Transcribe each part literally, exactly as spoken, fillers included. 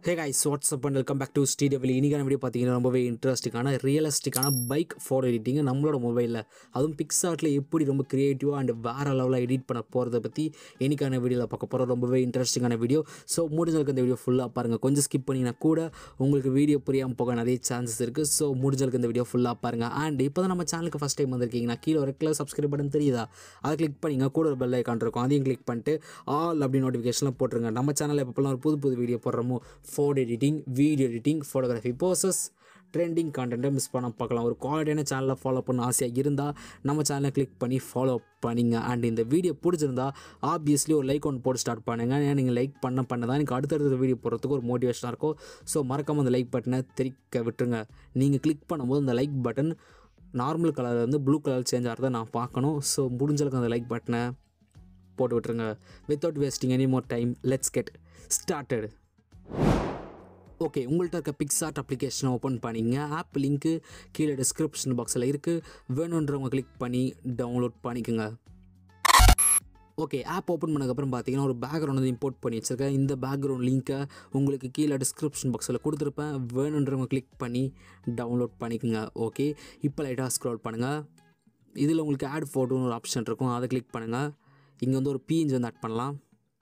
Hey guys, what's up and welcome back to Sri Divil. இன்னைக்கான video பார்த்தீங்கன்னா ரொம்பவே இன்ட்ரெஸ்டிங்கான ரியலிஸ்டிக்கான பைக் ஃபோட்டோ எடிட்டிங் நம்மளோட மொபைலில் அதுவும் பிக்ஸார்ட்டில் எப்படி ரொம்ப க்ரியேட்டிவாக அண்ட் வேறு லெவலில் எடிட் பண்ண போகிறத பற்றி இன்னைக்கான வீடியோவில் பார்க்க போகிறோம். ரொம்பவே இன்ட்ரெஸ்டிங்கான வீடியோ. ஸோ முடிஞ்சளவுக்கு இந்த வீடியோ ஃபுல்லாக பாருங்கள். கொஞ்சம் ஸ்கிப் பண்ணிங்கன்னா கூட உங்களுக்கு வீடியோ புரியாமல் போக நிறைய சான்சஸ் இருக்குது. ஸோ முடிஞ்சளவுக்கு இந்த வீடியோ ஃபுல்லாக பாருங்கள். அண்ட் இப்போ தான் நம்ம சேனலுக்கு ஃபஸ்ட் டைம் வந்திருக்கீங்கன்னா கீழே ஒரு கலர் சப்ஸ்கிரைப் பட்டன் தெரியுதா, அதை கிளிக் பண்ணிங்க. கூட ஒரு பெல் ஐக்கான் இருக்கும், அதையும் கிளிக் பண்ணிட்டு ஆல் அப்படி நோட்டிஃபிகேஷன்லாம் போட்டுருங்க. நம்ம சேனலில் எப்போலாம் ஒரு புது புது வீடியோ போடுறோமோ photo editing, video editing, photography, poses, trending கான்டென்ட்டை மிஸ் பண்ண பார்க்கலாம். ஒரு குவாலிட்டியான சேனலில் ஃபாலோ பண்ண ஆசையாக இருந்தால் நம்ம சேனலை கிளிக் பண்ணி ஃபாலோ பண்ணிங்க. அண்ட் இந்த வீடியோ பிடிச்சிருந்தா ஆப்வியஸ்லி ஒரு லைக் ஒன்று போட்டு ஸ்டார்ட் பண்ணுங்க. ஏன்னா நீங்கள் லைக் பண்ண பண்ண தான் எனக்கு அடுத்தடுத்த வீடியோ போடுறதுக்கு ஒரு மோட்டிவேஷனாக இருக்கும். ஸோ மறக்காமல் அந்த லைக் பட்டனை தெரிக்க விட்டுருங்க. நீங்கள் கிளிக் பண்ணும்போது அந்த லைக் பட்டன் நார்மல் கலர் வந்து ப்ளூ கலர் சேஞ்ச் ஆகிறத நான் பார்க்கணும். ஸோ முடிஞ்சளவுக்கு அந்த லைக் பட்டனை போட்டு விட்டுருங்க. Without wasting any more time, let's get started. Okay, உங்கள்கிட்ட இருக்க பிக்ஸார்ட் அப்ளிகேஷனை ஓப்பன் பண்ணிங்க. ஆப் லிங்க்கு கீழே டிஸ்கிரிப்ஷன் பாக்ஸில் இருக்குது. வேணுன்றவங்க கிளிக் பண்ணி டவுன்லோட் பண்ணிக்கோங்க. ஓகே, ஆப் ஓப்பன் பண்ணதுக்கப்புறம் பார்த்தீங்கன்னா ஒரு பேக்ரவுண்ட் வந்து இம்போர்ட் பண்ணி வச்சுருக்கேன். இந்த பேக்ரவுண்ட் லிங்க்கை உங்களுக்கு கீழே டிஸ்கிரிப்ஷன் பாக்ஸில் கொடுத்துருப்பேன். வேணுன்றவங்க கிளிக் பண்ணி டவுன்லோட் பண்ணிக்கோங்க. ஓகே, இப்போ லைட்டாக ஸ்க்ரோல் பண்ணுங்கள். இதில் உங்களுக்கு ஆட் ஃபோட்டோன்னு ஒரு ஆப்ஷன் இருக்கும், அதை கிளிக் பண்ணுங்கள். இங்கே வந்து ஒரு பிஎன்ஜி வந்து ஆட் பண்ணலாம்.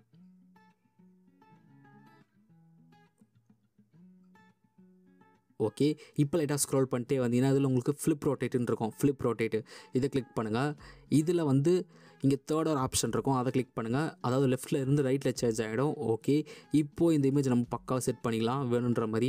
ஓகே, இப்போ லைட்டாக ஸ்க்ரோல் பண்ணிட்டே வந்தீங்கன்னா இதில் உங்களுக்கு ஃப்ளிப் ரொட்டேட்டுன்னு இருக்கும். ஃப்ளிப் ரொட்டேட்டு இதை கிளிக் பண்ணுங்கள். இதில் வந்து இங்கே தேர்ட் ஒரு ஆப்ஷன் இருக்கும், அதை கிளிக் பண்ணுங்கள். அதாவது லெஃப்ட்டில் இருந்து ரைட்டில் சேஞ்ச் ஆகிடும். ஓகே, இப்போது இந்த இமேஜ் நம்ம பக்காவாக செட் பண்ணிக்கலாம் வேணுன்ற மாதிரி.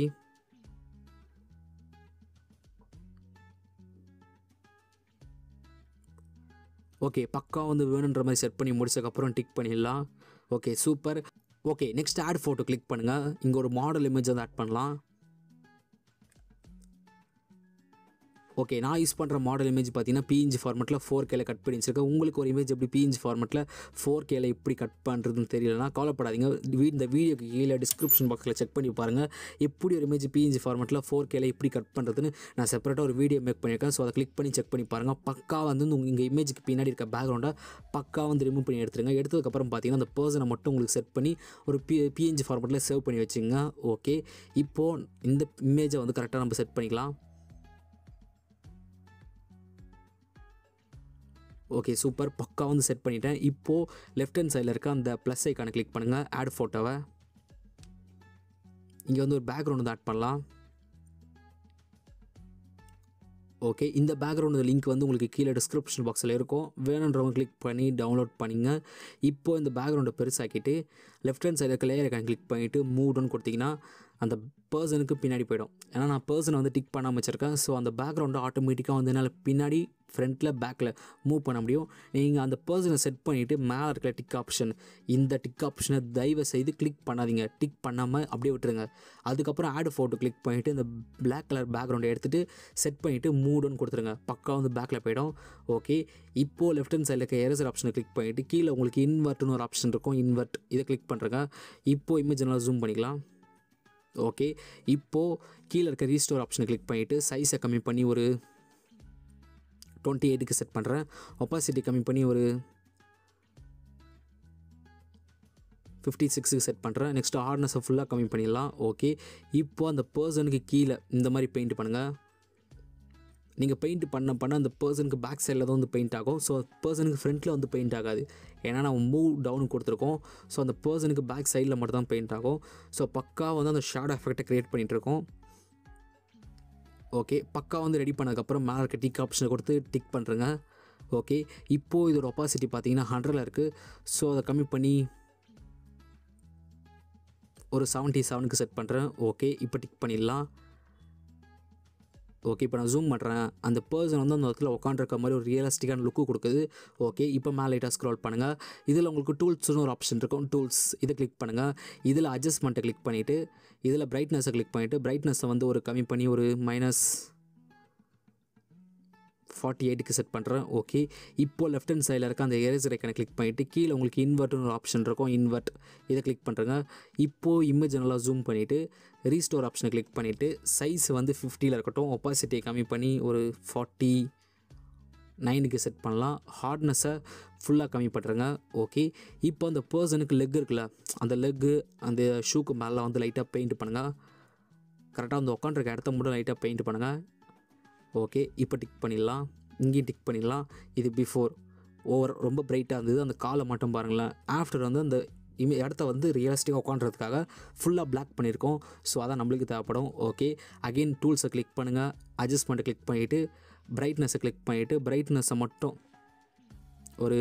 ஓகே, பக்கா வந்து வேணுன்ற மாதிரி செட் பண்ணி முடிச்சதுக்கப்புறம் டிக் பண்ணிடலாம். Okay, super. Okay, next add photo click பண்ணுங்கள். இங்கே ஒரு மாடல் இமேஜ் வந்து ஆட் பண்ணலாம். ஓகே, நான் யூஸ் பண்ணுற மாடல் இமேஜ் பார்த்தீங்கன்னா பிஎன்ஜி ஃபார்மெட்டில் ஃபோர் கேல கட் பண்ணி வச்சுருக்கேன். உங்களுக்கு ஒரு இமேஜ் எப்படி பிஎன்ஜி ஃபார்மெட்டில் ஃபோர் கேல எப்படி கட் பண்ணுறதுன்னு தெரியலனா கவலைப்படாதீங்க. இந்த வீடியோக்கு கீழே டிஸ்கிரிப்ஷன் பாக்ஸில் செக் பண்ணி பாருங்கள். எப்படி ஒரு இமேஜ் பிஎன்ஜி ஃபார்மெட்டில் ஃபோர் கேல எப்படி கட் பண்ணுறதுன்னு நான் செப்பரேட்டாக ஒரு வீடியோ மேக் பண்ணியிருக்கேன். ஸோ அதை கிளிக் பண்ணி செக் பண்ணி பாருங்கள். பக்கா வந்து உங்கள் இமேஜுக்கு பின்னாடி இருக்க பேக்ரவுண்டை பக்கா வந்து ரிமூவ் பண்ணி எடுத்துருங்க. எடுத்ததுக்கப்புறம் பார்த்தீங்கன்னா அந்த பர்சனை மட்டும் உங்களுக்கு செட் பண்ணி ஒரு பி பிஎன்ஜி ஃபார்மெட்டில் சேவ் பண்ணி வச்சுங்க. ஓகே, இப்போது இந்த இமேஜை வந்து கரெக்டாக நம்ம செட் பண்ணிக்கலாம். Okay, super. பக்கா வந்து செட் பண்ணிட்டேன். இப்போது லெஃப்ட் ஹேண்ட் சைடில் இருக்க அந்த ப்ளஸ் ஐக்கானை கிளிக் பண்ணுங்கள். ஆட் ஃபோட்டோவை இங்கே வந்து ஒரு பேக்ரவுண்ட் வந்து ஆட் பண்ணலாம். ஓகே, இந்த பேக்ரவுண்டு லிங்க் வந்து உங்களுக்கு கீழே டிஸ்கிரிப்ஷன் பாக்ஸில் இருக்கும். வேணுன்றவங்க கிளிக் பண்ணி டவுன்லோட் பண்ணிங்க. இப்போது இந்த பேக்ரவுண்டை பெருசாக்கிட்டு லெஃப்ட் ஹேண்ட் சைடில் இருக்க லேயர் ஐக்கான் கிளிக் பண்ணிவிட்டு மூவ் டவுன் கொடுத்தீங்கன்னா அந்த பர்சனுக்கு பின்னாடி போயிடும். ஏன்னா நான் பர்சனை வந்து டிக் பண்ணாமல் வச்சுருக்கேன். ஸோ அந்த பேக்ரவுண்டை ஆட்டோமேட்டிக்காக வந்து என்னால் பின்னாடி ஃப்ரண்ட்டில் பேக்கில் மூவ் பண்ண முடியும். நீங்கள் அந்த பர்சனை செட் பண்ணிவிட்டு மேலே இருக்கிற டிக் ஆப்ஷன், இந்த டிக் ஆப்ஷனை தயவு செய்து கிளிக் பண்ணாதீங்க. டிக் பண்ணாமல் அப்படியே விட்டுருங்க. அதுக்கப்புறம் ஆட் ஃபோட்டோ கிளிக் பண்ணிவிட்டு இந்த பிளாக் கலர் பேக்ரவுண்டை எடுத்துகிட்டு செட் பண்ணிவிட்டு மூவ் டவுன் கொடுத்துருங்க. பக்கா வந்து பேக்கில் போயிடும். ஓகே, இப்போது லெஃப்ட் ஹேண்ட் சைடில் இருக்க எரேசர் ஆப்ஷனை கிளிக் பண்ணிவிட்டு கீழே உங்களுக்கு இன்வெர்ட்னு ஒரு ஆப்ஷன் இருக்கும். இன்வெர்ட் இதை கிளிக் பண்ணுறேங்க. இப்போது இமேஜ் நல்லா ஜூம் பண்ணிக்கலாம். ஓகே, இப்போது கீழே இருக்க ரீஸ்டோர் ஆப்ஷனை கிளிக் பண்ணிவிட்டு சைஸை கம்மி பண்ணி ஒரு டுவெண்ட்டி எயிட்டுக்கு செட் பண்ணுறேன். ஒப்பாசிட்டி கம்மி பண்ணி ஒரு ஃபிஃப்டி சிக்ஸுக்கு செட் பண்ணுறேன். நெக்ஸ்ட்டு ஹார்ட்னஸை ஃபுல்லாக கம்மி பண்ணிடலாம். ஓகே, இப்போது அந்த பர்சனுக்கு கீழே இந்த மாதிரி பெயிண்ட் பண்ணுங்கள். நீங்கள் பெயிண்ட் பண்ண பண்ண அந்த பர்சனுக்கு பேக் சைடில் தான் வந்து பெயிண்ட் ஆகும். ஸோ பர்சனுக்கு ஃப்ரண்ட்டில் வந்து பெயிண்ட் ஆகாது. ஏன்னா நம்ம மூவ் டவுன் கொடுத்துருக்கோம். ஸோ அந்த பர்சனுக்கு பேக் சைடில் மட்டும் தான் பெயிண்ட் ஆகும். ஸோ பக்கா வந்து அந்த ஷேடோ எஃபெக்டை க்ரியேட் பண்ணிகிட்ருக்கோம். ஓகே, பக்கா வந்து ரெடி பண்ணதுக்கப்புறம் மேலே இருக்க டிக் ஆப்ஷனை கொடுத்து டிக் பண்ணுறேங்க. ஓகே, இப்போது இதோட ஒப்பாசிட்டி பார்த்தீங்கன்னா ஹண்ட்ரடில் இருக்குது. ஸோ அதை கம்மி பண்ணி ஒரு செவன்ட்டி செவனுக்கு செட் பண்ணுறேன். ஓகே, இப்போ டிக் பண்ணிடலாம். ஓகே, இப்போ நான் ஜூம் பண்ணுறேன். அந்த பர்சன் வந்து அந்த இடத்துல உட்காந்துருக்க மாதிரி ஒரு ரியலிஸ்டிக்கான லுக்கு கொடுக்குது. ஓகே, இப்போ மேலே லைட்டாக ஸ்க்ரோல் பண்ணுங்கள். இதில் உங்களுக்கு டூல்ஸ்னு ஒரு ஆப்ஷன் இருக்கும். டூல்ஸ் இதை கிளிக் பண்ணுங்கள். இதில் அட்ஜஸ்ட்மெண்ட்டை கிளிக் பண்ணிவிட்டு இதில் பிரைட்னஸை கிளிக் பண்ணிவிட்டு பிரைட்னஸை வந்து ஒரு கம்மி பண்ணி ஒரு மைனஸ் ஃபார்ட்டி எயிட்டுக்கு செட் பண்ணுறேன். ஓகே, இப்போது லெஃப்ட் ஹேண்ட் சைடில் இருக்க அந்த எரேசர் ஐக்கானை கிளிக் பண்ணிவிட்டு கீழே உங்களுக்கு இன்வெர்ட்னு ஒரு ஆப்ஷன் இருக்கும். இன்வெர்ட் இதை கிளிக் பண்ணுறேங்க. இப்போது இமேஜ் நல்லா ஜூம் பண்ணிவிட்டு ரீஸ்டோர் ஆப்ஷனை கிளிக் பண்ணிவிட்டு சைஸ் வந்து ஃபிஃப்டியில் இருக்கட்டும். ஒப்பாசிட்டியை கம்மி பண்ணி ஒரு ஃபார்ட்டி நைனுக்கு செட் பண்ணலாம். ஹார்ட்னஸை ஃபுல்லாக கம்மி பண்ணுறேங்க. ஓகே, இப்போ அந்த பர்சனுக்கு லெக் இருக்குல்ல, அந்த லெக்கு அந்த ஷூக்கு மேலே வந்து லைட்டாக பெயிண்ட் பண்ணுங்கள். கரெக்டாக வந்து உட்காந்துருக்க இடத்த மட்டும் லைட்டாக பெயிண்ட் பண்ணுங்கள். ஓகே, இப்போ டிக் பண்ணிடலாம். இங்கேயும் டிக் பண்ணிடலாம். இது பிஃபோர் ஓவர் ரொம்ப பிரைட்டாக இருந்தது. அந்த காலை மட்டும் பாருங்களேன். ஆஃப்டர் வந்து அந்த இமே இடத்த வந்து ரியலிஸ்டிக்காக உட்காண்றதுக்காக ஃபுல்லாக பிளாக் பண்ணியிருக்கோம். ஸோ அதான் நம்மளுக்கு தேவைப்படும். ஓகே, அகெயின் டூல்ஸை கிளிக் பண்ணுங்கள். அட்ஜஸ்ட்மெண்ட்டை கிளிக் பண்ணிவிட்டு பிரைட்னஸை கிளிக் பண்ணிவிட்டு பிரைட்னஸை மட்டும் ஒரு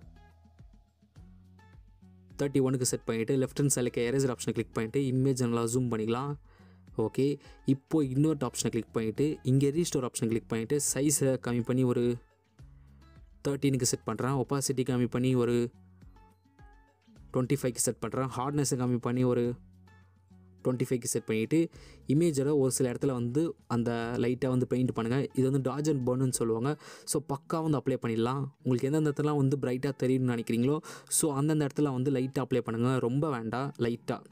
தேர்ட்டி ஒனுக்கு செட் பண்ணிவிட்டு லெஃப்ட் ஹேண்ட் சைடுக்கு எரேசர் ஆப்ஷனை கிளிக் பண்ணிவிட்டு இமேஜ் நல்லா ஜூம் பண்ணிக்கலாம். ஓகே, இப்போது இன்னொரு ஆப்ஷனை கிளிக் பண்ணிவிட்டு இங்கே ரீஸ்டோர் ஆப்ஷனை கிளிக் பண்ணிவிட்டு சைஸை கம்மி பண்ணி ஒரு தேர்ட்டீனுக்கு செட் பண்ணுறேன். ஒப்பாசிட்டி கம்மி பண்ணி ஒரு டுவெண்ட்டி ஃபைவ்க்கு செட் பண்ணுறேன். ஹார்ட்னஸை கம்மி பண்ணி ஒரு டுவெண்ட்டி ஃபைவ்க்கு செட் பண்ணிவிட்டு இமேஜோட ஒரு சில இடத்துல வந்து அந்த லைட்டாக வந்து பெயிண்ட் பண்ணுங்கள். இது வந்து டாஜ் அண்ட் பர்ன்னு சொல்லுவாங்க. ஸோ பக்காக வந்து அப்ளை பண்ணிடலாம். உங்களுக்கு எந்தெந்த இடத்துல வந்து பிரைட்டாக தெரியும்னு நினைக்கிறீங்களோ ஸோ அந்தந்த இடத்துல வந்து லைட்டாக அப்ளை பண்ணுங்கள். ரொம்ப வேண்டாம், லைட்டாக.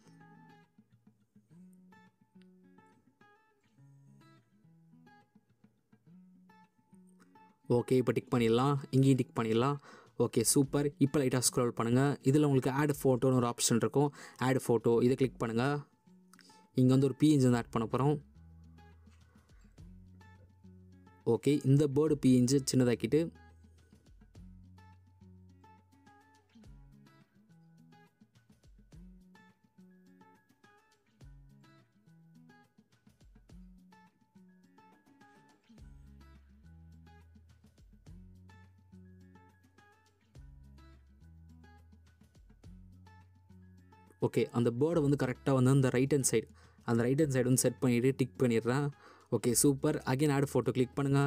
ஓகே, இப்போ டிக் பண்ணிடலாம். இங்கேயும் டிக் பண்ணிடலாம். Okay, super. இப்போ லைட்டாக ஸ்க்ரோல் பண்ணுங்கள். இதில் உங்களுக்கு ஆட் ஃபோட்டோன்னு ஒரு ஆப்ஷன் இருக்கும். ஆட் ஃபோட்டோ இதை கிளிக் பண்ணுங்கள். இங்கே வந்து ஒரு பிஎன்ஜி வந்து ஆட் பண்ண போகிறோம். ஓகே, இந்த பேர்டு பிஎன்ஜி சின்னதாக்கிட்டு ஓகே, அந்த பேர்டை வந்து கரெக்டாக வந்து அந்த ரைட் ஹேண்ட் சைடு அந்த ரைட் ஹேண்ட் சைடு வந்து செட் பண்ணிவிட்டு டிக் பண்ணிடுறேன். Okay, super. Again add photo click பண்ணுங்கள்.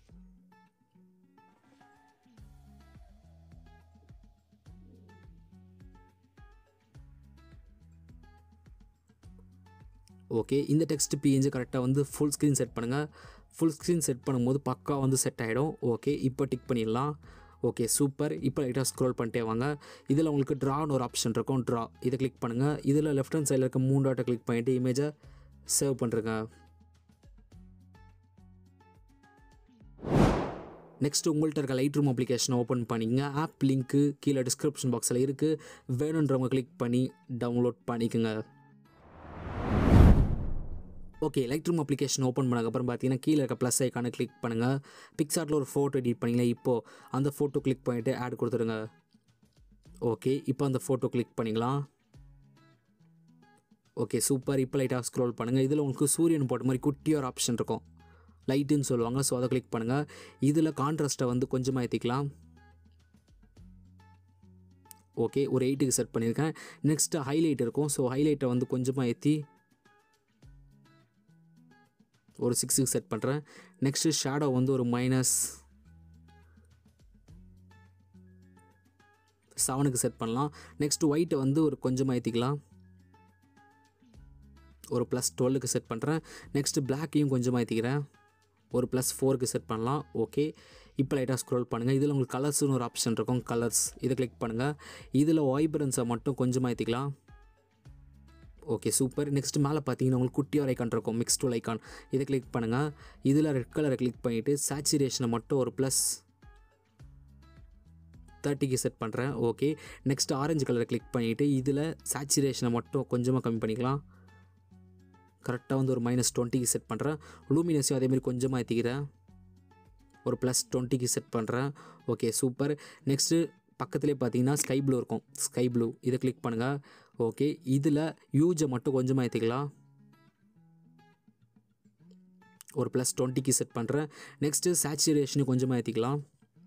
ஓகே, இந்த டெக்ஸ்ட் பிஎன்ஜி கரெக்டாக வந்து ஃபுல் ஸ்க்ரீன் செட் பண்ணுங்கள். ஃபுல் ஸ்க்ரீன் செட் பண்ணும்போது பக்கா வந்து செட் ஆகிடும். ஓகே, இப்போ டிக் பண்ணிடலாம். Okay, super. இப்போ லைட்டாக ஸ்க்ரோல் பண்ணிட்டே வாங்க. இதில் உங்களுக்கு ட்ரான்னு ஒரு ஆப்ஷன் இருக்கும். ட்ரா இதை கிளிக் பண்ணுங்கள். இதில் லெஃப்ட் ஹேண்ட் சைடில் இருக்க மூணு டாட்டை கிளிக் பண்ணிவிட்டு இமேஜை சேவ் பண்ணுறேங்க. நெக்ஸ்ட் உங்கள்கிட்ட இருக்க லைட்ரூம் அப்ளிகேஷனை ஓப்பன் பண்ணிங்க. ஆப் லிங்க்கு கீழே டிஸ்கிரிப்ஷன் பாக்ஸில் இருக்குது. வேணுன்றவங்க கிளிக் பண்ணி டவுன்லோட் பண்ணிக்கோங்க. ஓகே, லைட்ரூம் அப்ளிகேஷன் ஓப்பன் பண்ணதுக்கப்புறம் பார்த்தீங்கன்னா கீழே இருக்க ப்ளஸ் ஐக்கானை கிளிக் பண்ணுங்கள். பிக்சார்ட்டில் ஒரு ஃபோட்டோ எடிட் பண்ணிங்களா, இப்போது அந்த ஃபோட்டோ கிளிக் பண்ணிவிட்டு ஆட் கொடுத்துருங்க. ஓகே, இப்போ அந்த ஃபோட்டோ கிளிக் பண்ணிக்கலாம். Okay, super. இப்போ லைட்டாக ஸ்க்ரோல் பண்ணுங்கள். இதில் உங்களுக்கு சூரியன் போட்ட மாதிரி குட்டியாக ஒரு ஆப்ஷன் இருக்கும், லைட்டுன்னு சொல்லுவாங்க. ஸோ அதை கிளிக் பண்ணுங்கள். இதில் கான்ட்ராஸ்ட்டை வந்து கொஞ்சமாக ஏற்றிக்கலாம். ஓகே, ஒரு எயிட்டுக்கு செட் பண்ணியிருக்கேன். நெக்ஸ்ட்டு ஹைலைட் இருக்கும். ஸோ ஹைலைட்டை வந்து கொஞ்சமாக ஏற்றி ஒரு சிக்ஸுக்கு செட் பண்ணுறேன். நெக்ஸ்ட்டு ஷேடோ வந்து ஒரு மைனஸ் செவனுக்கு செட் பண்ணலாம். நெக்ஸ்ட்டு ஒயிட்டை வந்து ஒரு கொஞ்சமாக ஏற்றிக்கலாம். ஒரு ப்ளஸ் டுவெல்லுக்கு செட் பண்ணுறேன். நெக்ஸ்ட்டு பிளாக்கையும் கொஞ்சமாக ஏற்றிக்கிறேன். ஒரு ப்ளஸ் ஃபோருக்கு செட் பண்ணலாம். ஓகே, இப்போ லைட்டாக ஸ்க்ரோல் பண்ணுங்கள். இதில் உங்களுக்கு கலர்ஸ்னு ஒரு ஆப்ஷன் இருக்கும், கலர்ஸ் இதை கிளிக் பண்ணுங்கள். இதில் வைப்ரன்ஸை மட்டும் கொஞ்சமாக ஏற்றிக்கலாம். Okay, super. நெக்ஸ்ட் மேலே பார்த்தீங்கன்னா உங்களுக்கு குட்டியாக ஐக்கான் இருக்கும், மிக்ஸ் டூல் ஐக்கான் இதை கிளிக் பண்ணுங்கள். இதில் ரெட் கலரை கிளிக் பண்ணிவிட்டு சேச்சுரேஷனை மட்டும் ஒரு ப்ளஸ் தேர்ட்டிக்கு செட் பண்ணுறேன். ஓகே, நெக்ஸ்ட் ஆரஞ்சு கலரை கிளிக் பண்ணிவிட்டு இதில் சேச்சுரேஷனை மட்டும் கொஞ்சமாக கம்மி பண்ணிக்கலாம். கரெக்டாக வந்து ஒரு மைனஸ் டுவெண்ட்டிக்கு செட் பண்ணுறேன். லூமினஸையும் அதேமாதிரி கொஞ்சமாக ஏற்றிக்கிறேன். ஒரு ப்ளஸ் டுவெண்ட்டிக்கு செட் பண்ணுறேன். Okay, super. நெக்ஸ்ட்டு பக்கத்துலேயே பார்த்தீங்கன்னா ஸ்கை ப்ளூ இருக்கும், ஸ்கை ப்ளூ இதை கிளிக் பண்ணுங்கள். ஓகே, இதில் யூஜை மட்டும் கொஞ்சமாக ஏற்றிக்கலாம். ஒரு ப்ளஸ் டுவெண்ட்டிக்கு செட் பண்ணுறேன். நெக்ஸ்ட்டு சேச்சுரேஷனு கொஞ்சமாக ஏற்றிக்கலாம்.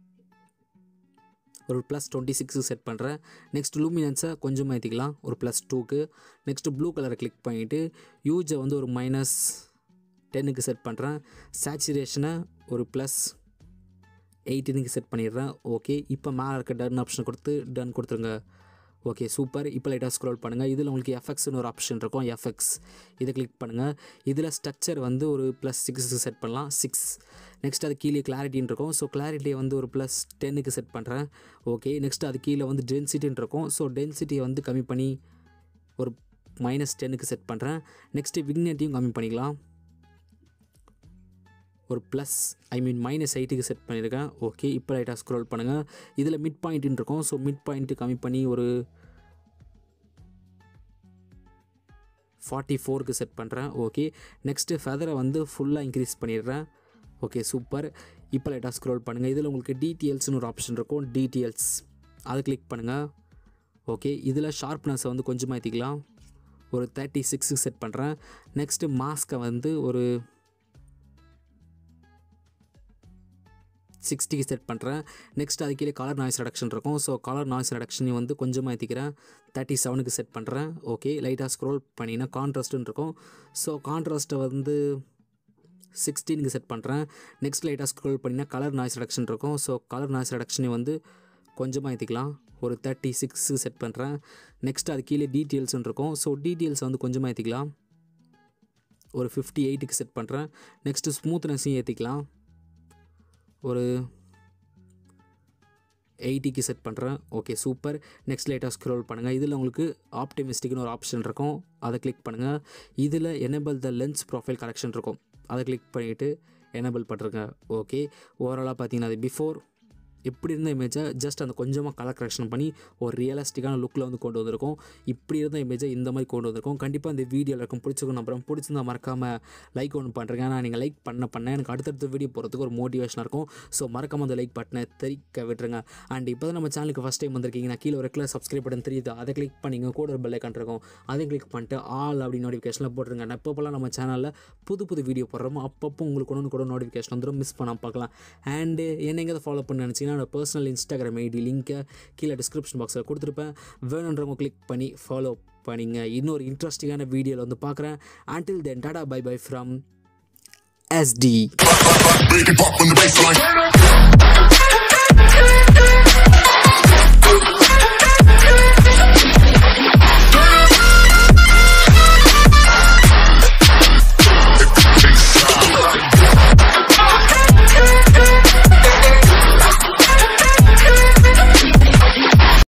ஒரு ப்ளஸ் டுவெண்ட்டி சிக்ஸுக்கு செட் பண்ணுறேன். நெக்ஸ்ட் லூமினன்ஸை கொஞ்சமாக ஏற்றிக்கலாம், ஒரு ப்ளஸ் டூக்கு. நெக்ஸ்ட்டு ப்ளூ கலரை கிளிக் பண்ணிவிட்டு யூஜை வந்து ஒரு மைனஸ் டென்னுக்கு செட் பண்ணுறேன். சேச்சுரேஷனை ஒரு ப்ளஸ் எயிட்டீனுக்கு செட் பண்ணிடுறேன். ஓகே, இப்போ மேலே இருக்க டன் ஆப்ஷன் கொடுத்து டன் கொடுத்துருங்க. Okay, super. இப்போ லைட்டாக ஸ்க்ரோல் பண்ணுங்கள். இதில் உங்களுக்கு எஃப்எக்ஸ்னு ஒரு ஆப்ஷன் இருக்கும், எஃப்எக்ஸ் இதை கிளிக் பண்ணுங்கள். இதில் ஸ்ட்ரக்சர் வந்து ஒரு ப்ளஸ் சிக்ஸுக்கு செட் பண்ணலாம், சிக்ஸ். நெக்ஸ்ட் அது கீழே கிளாரிட்டின்னு இருக்கும். ஸோ கிளாரிட்டியை வந்து ஒரு ப்ளஸ் டென்னுக்கு செட் பண்ணுறேன். ஓகே, நெக்ஸ்ட் அது கீழே வந்து டென்சிட்டின்னு இருக்கும். ஸோ டென்சிட்டியை வந்து கம்மி பண்ணி ஒரு மைனஸ் டென்னுக்கு செட் பண்ணுறேன். நெக்ஸ்ட்டு விக்னேட்டையும் கம்மி பண்ணிக்கலாம். ஒரு ப்ளஸ் ஐ மீன் மைனஸ் எயிட்டுக்கு செட் பண்ணியிருக்கேன். ஓகே, இப்போ லைட்டாக ஸ்க்ரோல் பண்ணுங்கள். இதில் மிட் பாயிண்ட்டுன்னு இருக்கும். ஸோ மிட் பாயிண்ட்டு கம்மி பண்ணி ஒரு ஃபார்ட்டி ஃபோருக்கு செட் பண்ணுறேன். ஓகே, நெக்ஸ்ட்டு ஃபெதரை வந்து ஃபுல்லாக இன்க்ரீஸ் பண்ணிடுறேன். Okay, super. இப்போ லைட்டாக ஸ்க்ரோல் பண்ணுங்கள். இதில் உங்களுக்கு டீட்டெயில்ஸ்னு ஒரு ஆப்ஷன் இருக்கும். டீட்டெயில்ஸ் அதை கிளிக் பண்ணுங்கள். ஓகே, இதில் ஷார்ப்னஸை வந்து கொஞ்சமாக ஏற்றிக்கலாம். ஒரு தேர்ட்டி சிக்ஸுக்கு செட் பண்ணுறேன். நெக்ஸ்ட்டு மாஸ்க்கை வந்து ஒரு சிக்ஸ்டிக்கு செட் பண்ணுறேன். நெக்ஸ்ட் அது கீழே கலர் நாய்ஸ் ரெடக்ஷன் இருக்கும். ஸோ கலர் நாய்ஸ் ரெடக்ஷனையும் வந்து கொஞ்சமாக ஏற்றிக்கிறேன். தேர்ட்டி செவனுக்கு செட் பண்ணுறேன். ஓகே, லைட்டாக ஸ்க்ரோல் பண்ணிங்கன்னா கான்ட்ராஸ்ட்டுன்னு இருக்கும். ஸோ கான்ட்ராஸ்ட்டை வந்து சிக்ஸ்டீனுக்கு செட் பண்ணுறேன். நெக்ஸ்ட் லைட்டாக ஸ்க்ரோல் பண்ணிங்கன்னா கலர் நாய்ஸ் ரெடக்ஷன் இருக்கும். ஸோ கலர் நாய்ஸ் ரெடக்ஷனை வந்து கொஞ்சமாக ஏற்றிக்கலாம். ஒரு தேர்ட்டி சிக்ஸுக்கு செட் பண்ணுறேன். நெக்ஸ்ட் அது கீழே டீட்டெயில்ஸ்னு இருக்கும். ஸோ டீட்டெயில்ஸ் வந்து கொஞ்சமாக ஏற்றிக்கலாம். ஒரு ஃபிஃப்டி எயிட்டுக்கு செட் பண்ணுறேன். நெக்ஸ்ட்டு ஸ்மூத்னஸையும் ஏற்றிக்கலாம். ஒரு எயிட்டிக்கு செட் பண்ணுறேன். Okay, super. நெக்ஸ்ட் லைட்டாக ஸ்க்ரோல் பண்ணுங்கள். இதில் உங்களுக்கு ஆப்டிமிஸ்டிக்னு ஒரு ஆப்ஷன் இருக்கும். அதை கிளிக் பண்ணுங்கள். இதில் enable the lens profile correction இருக்கும். அதை கிளிக் பண்ணிவிட்டு எனேபிள் பண்ணுறேங்க. ஓகே, ஓவராலாக பார்த்தீங்கன்னா அது பிஃபோர் எப்படி இருந்த இமேஜை ஜஸ்ட் அந்த கொஞ்சமாக கலர் கரெக்ஷன் பண்ணி ஒரு ரியலிஸ்டிக்கான லுக்கில் வந்து கொண்டு வந்திருக்கோம். இப்படி இருந்த இமேஜை இந்த மாதிரி கொண்டு வந்திருக்கோம். கண்டிப்பாக இந்த வீடியோவில் இருக்கும் பிடிச்சிருக்கும். அப்புறம் பிடிச்சிருந்தா மறக்காமல் லைக் ஒன்று பண்ணுறேங்க. ஆனால் நீங்கள் லைக் பண்ண பண்ண எனக்கு அடுத்தடுத்த வீடியோ போகிறதுக்கு ஒரு மோட்டிவேஷனாக இருக்கும். ஸோ மறக்காமல் அந்த லைக் பட்டனை தெரிக்க விட்டுருங்க. அண்ட் இப்போ தான் நம்ம சேனலுக்கு ஃபஸ்ட் டைம் வந்திருக்கீங்க, நான் கீழே ஒரு ரெகுலர் சப்ஸ்கிரைப் பட்டன் தெரியுது, அதை கிளிக் பண்ணிங்க. கூட ஒரு பெல் ஐக்கான் இருக்கும், அதையும் கிளிக் பண்ணிட்டு ஆல் அப்படி நோட்டிஃபிகேஷனில் போட்டுருங்க. நான் எப்போப்பெல்லாம் நம்ம சேனலில் புது புது வீடியோ போடுறோமோ அப்பப்போ உங்களுக்கு ஒன்று கூட நோட்டிஃபிகேஷன் வந்துடும், மிஸ் பண்ணாமல் பார்க்கலாம். அண்டு என்ன எங்கே ஃபாலோ பண்ண நினச்சிங்கன்னா என்னோட பர்சனல் இன்ஸ்டாகிராம் ஐடி லிங்க்கை கீழே டிஸ்கிரிப்ஷன் பாக்ஸில் கொடுத்துருப்பேன். வேணுன்றவங்க கிளிக் பண்ணி ஃபாலோ பண்ணிங்க. இன்னொரு இன்ட்ரெஸ்டிங்கான வீடியோவில் வந்து பார்க்குறேன். until then tata bye bye from S D.